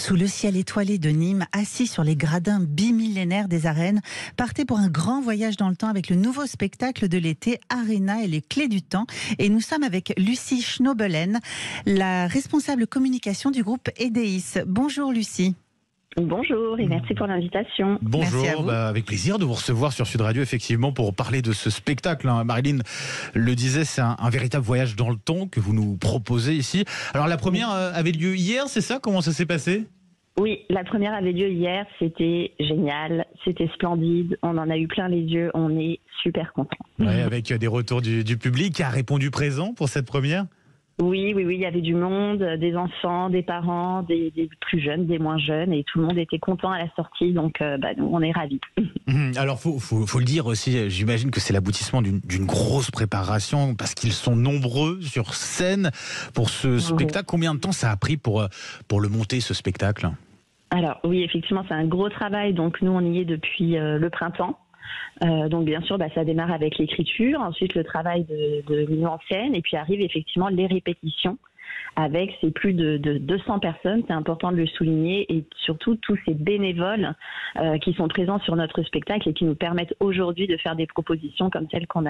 Sous le ciel étoilé de Nîmes, assis sur les gradins bimillénaires des arènes, partez pour un grand voyage dans le temps avec le nouveau spectacle de l'été, Arena et les clés du temps. Et nous sommes avec Lucie Schnobelen, la responsable communication du groupe EDEIS. Bonjour Lucie. Bonjour et merci pour l'invitation. Bonjour, avec plaisir de vous recevoir sur Sud Radio effectivement pour parler de ce spectacle. Marilyn le disait, c'est un véritable voyage dans le temps que vous nous proposez ici. Alors la première avait lieu hier, c'est ça? Comment ça s'est passé? Oui, la première avait lieu hier, c'était génial, c'était splendide, on en a eu plein les yeux, on est super contents. Ouais, avec des retours du public qui a répondu présent pour cette première? Oui, il y avait du monde, des enfants, des parents, des plus jeunes, des moins jeunes, et tout le monde était content à la sortie, donc nous, on est ravis. Alors, faut le dire aussi, j'imagine que c'est l'aboutissement d'une grosse préparation, parce qu'ils sont nombreux sur scène pour ce spectacle. Combien de temps ça a pris pour le monter, ce spectacle? Alors oui, effectivement, c'est un gros travail, donc nous, on y est depuis le printemps. Donc bien sûr, ça démarre avec l'écriture, ensuite le travail de mise en scène, et puis arrivent effectivement les répétitions avec ces plus de 200 personnes, c'est important de le souligner, et surtout tous ces bénévoles qui sont présents sur notre spectacle et qui nous permettent aujourd'hui de faire des propositions comme celles qu'on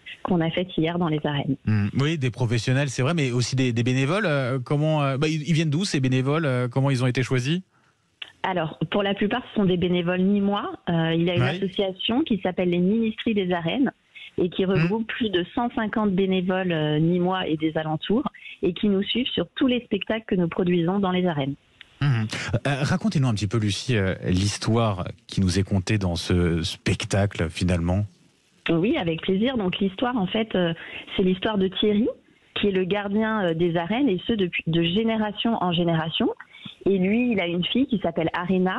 a faites hier dans les arènes. Oui, des professionnels, c'est vrai, mais aussi des bénévoles. Ils viennent d'où ces bénévoles? Comment ils ont été choisis? Alors, pour la plupart, ce sont des bénévoles nîmois. Il y a une association qui s'appelle les Ministries des Arènes et qui regroupe plus de 150 bénévoles nîmois et des alentours et qui nous suivent sur tous les spectacles que nous produisons dans les arènes. Racontez-nous un petit peu, Lucie, l'histoire qui nous est contée dans ce spectacle, finalement. Oui, avec plaisir. Donc, l'histoire, en fait, c'est l'histoire de Thierry, qui est le gardien des arènes, et ce, de génération en génération. Et lui, il a une fille qui s'appelle Arena.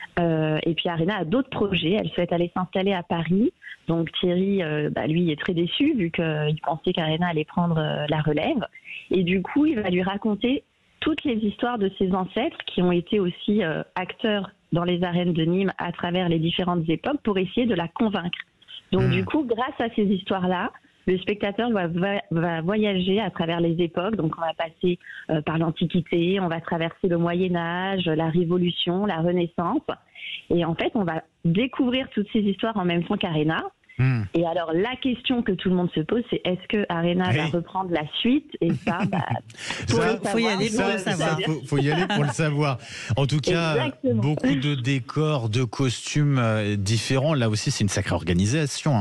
Et puis Arena a d'autres projets. Elle souhaite aller s'installer à Paris. Donc Thierry, lui, est très déçu vu qu'il pensait qu'Arena allait prendre la relève. Et du coup, il va lui raconter toutes les histoires de ses ancêtres qui ont été aussi acteurs dans les arènes de Nîmes à travers les différentes époques pour essayer de la convaincre. Donc du coup, grâce à ces histoires-là, le spectateur va voyager à travers les époques. Donc, on va passer par l'Antiquité, on va traverser le Moyen-Âge, la Révolution, la Renaissance. Et en fait, on va découvrir toutes ces histoires en même temps qu'Arena. Et alors, la question que tout le monde se pose, c'est est-ce que Arena va reprendre la suite? Et ça, faut y aller pour le savoir. Faut y aller pour le savoir. En tout cas, beaucoup de décors, de costumes différents. Là aussi, c'est une sacrée organisation.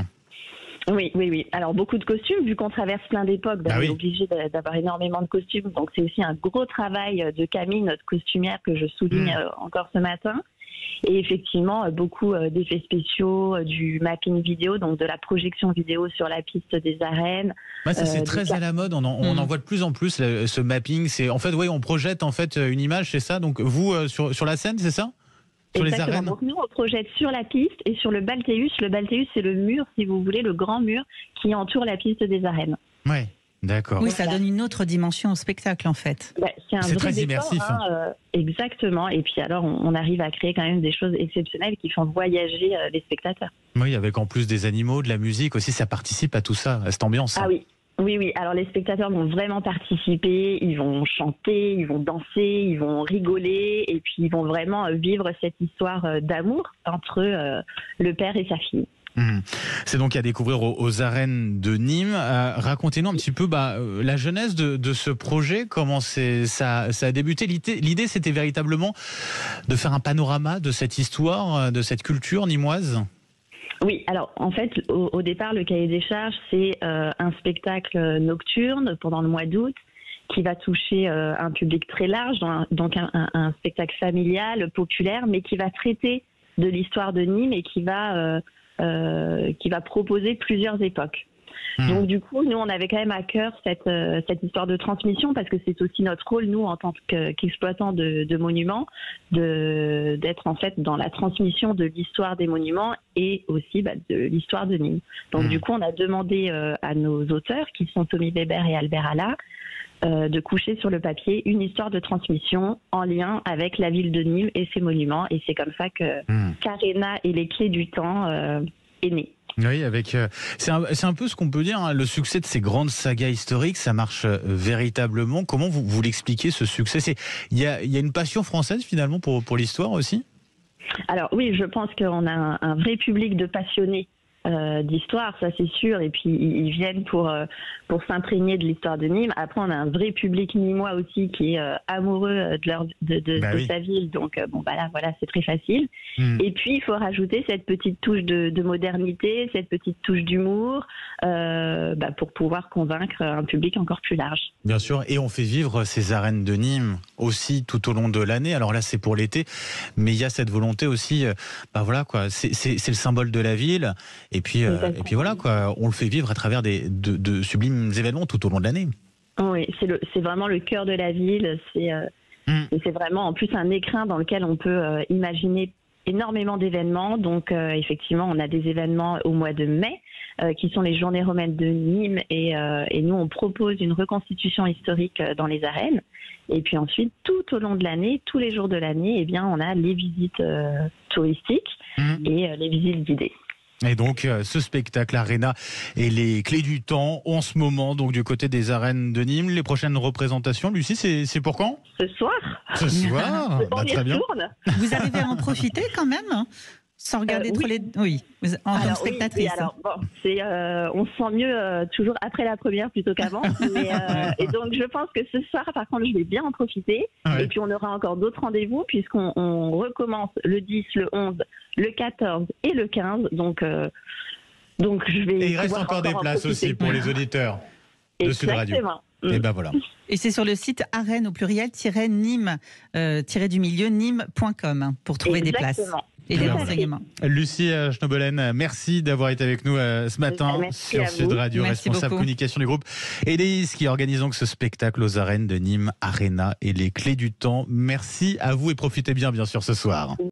Oui. Alors, beaucoup de costumes, vu qu'on traverse plein d'époques, on est obligé d'avoir énormément de costumes. Donc, c'est aussi un gros travail de Camille, notre costumière, que je souligne encore ce matin. Et effectivement, beaucoup d'effets spéciaux, du mapping vidéo, donc de la projection vidéo sur la piste des arènes. Ça, c'est très à la mode. On en voit de plus en plus, ce mapping. C'est, en fait, on projette une image, c'est ça? Donc, vous, sur la scène, c'est ça? Sur les arènes. Donc nous, on projette sur la piste et sur le Balthéus. Le Balthéus, c'est le mur, si vous voulez, le grand mur qui entoure la piste des arènes. Oui, d'accord. Oui, ça donne une autre dimension au spectacle, en fait. C'est très immersif. Exactement. Et puis alors, on arrive à créer quand même des choses exceptionnelles qui font voyager les spectateurs. Oui, avec en plus des animaux, de la musique aussi, ça participe à tout ça, à cette ambiance. Ah oui. Oui. Alors les spectateurs vont vraiment participer, ils vont chanter, ils vont danser, ils vont rigoler, et puis ils vont vraiment vivre cette histoire d'amour entre le père et sa fille. C'est donc à découvrir aux arènes de Nîmes. Racontez-nous un petit peu la genèse de ce projet, comment ça a débuté. L'idée, c'était véritablement de faire un panorama de cette histoire, de cette culture nîmoise. Oui, alors en fait, au départ, le cahier des charges, c'est un spectacle nocturne pendant le mois d'août qui va toucher un public très large, donc un spectacle familial, populaire, mais qui va traiter de l'histoire de Nîmes et qui va proposer plusieurs époques. Donc du coup, nous, on avait quand même à cœur cette histoire de transmission, parce que c'est aussi notre rôle, nous, en tant qu'exploitants de monuments, d'être en fait dans la transmission de l'histoire des monuments et aussi de l'histoire de Nîmes. Donc du coup, on a demandé à nos auteurs, qui sont Tommy Weber et Albert Alla, de coucher sur le papier une histoire de transmission en lien avec la ville de Nîmes et ses monuments. Et c'est comme ça que qu'Arena et les clés du temps est né. Oui, avec c'est un peu ce qu'on peut dire, hein, le succès de ces grandes sagas historiques, ça marche véritablement. Comment vous l'expliquez, ce succès? Il y a une passion française finalement pour l'histoire aussi? Alors oui, je pense qu'on a un vrai public de passionnés d'histoire, ça c'est sûr, et puis ils viennent pour s'imprégner de l'histoire de Nîmes. Après, on a un vrai public nîmois aussi qui est amoureux de sa ville, donc là voilà, c'est très facile. Et puis il faut rajouter cette petite touche de modernité, cette petite touche d'humour, pour pouvoir convaincre un public encore plus large. Bien sûr, et on fait vivre ces arènes de Nîmes aussi tout au long de l'année. Alors là, c'est pour l'été, mais il y a cette volonté aussi, voilà quoi, c'est le symbole de la ville. Et puis voilà quoi, on le fait vivre à travers de sublimes événements tout au long de l'année. Oui, c'est vraiment le cœur de la ville. C'est vraiment en plus un écrin dans lequel on peut imaginer énormément d'événements. Donc effectivement, on a des événements au mois de mai qui sont les Journées romaines de Nîmes et nous on propose une reconstitution historique dans les arènes. Et puis ensuite, tout au long de l'année, tous les jours de l'année, eh bien on a les visites touristiques et les visites guidées. Et donc, ce spectacle Arena et les clés du temps, en ce moment, donc du côté des arènes de Nîmes. Les prochaines représentations, Lucie, c'est pour quand? Ce soir. Ce soir. Très bien. Vous arrivez à en profiter quand même, hein, sans regarder trop les... Oui, en tant que spectatrice. Oui, alors, on se sent mieux toujours après la première plutôt qu'avant. Et donc, je pense que ce soir, par contre, je vais bien en profiter. Ouais. Et puis, on aura encore d'autres rendez-vous puisqu'on recommence le 10, le 11, le 14 et le 15. Donc je vais... Et il reste encore des places aussi pour les auditeurs de Sud Radio. Et ben voilà. Et c'est sur le site arène au pluriel -Nîmes du milieu Nîmes.com pour trouver des places. Et des renseignements. Lucie Schnobelen, merci d'avoir été avec nous ce matin sur Sud Radio, responsable communication du groupe Edeis, qui organise donc ce spectacle aux arènes de Nîmes, Arena et les clés du temps. Merci à vous et profitez bien sûr ce soir.